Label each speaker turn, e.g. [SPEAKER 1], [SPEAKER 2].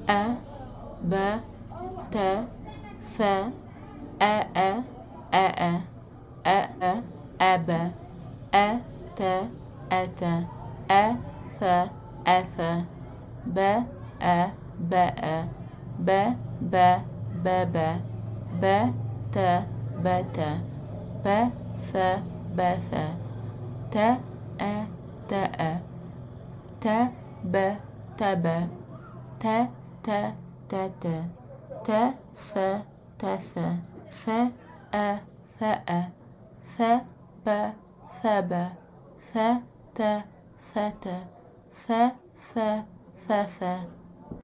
[SPEAKER 1] e, b, t, f, e, e, e, e, e, e, e, b, e, t, e, t, e, f, e, f, b, e, b, e, b, b, b, b, b, t, b, t, p, f, b, f, t, e, t, e, t, b, t, b, t, t, t, t, t, f, t, f, f, e, f, e, f, b, f, b, f, t, f, t, f, f, f, f.